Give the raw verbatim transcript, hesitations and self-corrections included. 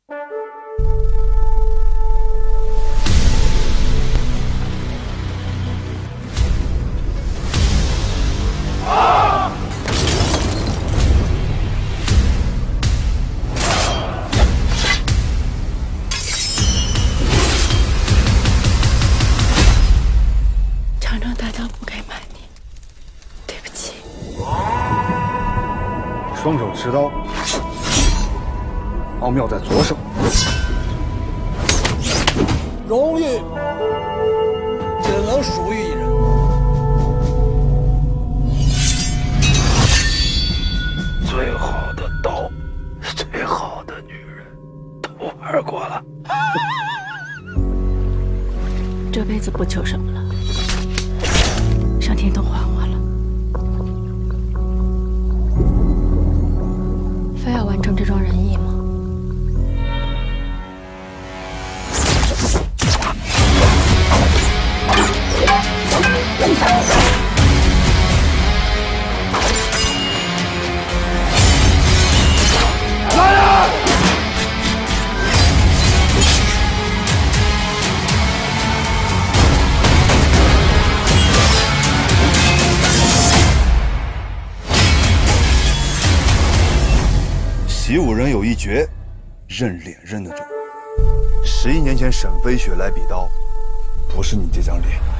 长城大道不该瞒你，对不起。 双手持刀，奥妙在左手。 荣誉只能属于一人。 最好的刀，最好的女人，都玩过了。 这辈子不求什么了，上天都还我了，非要完成这桩仁义吗？ 来人！习武人有一绝，认脸认得准。十一年前沈飞雪来比刀，不是你这张脸。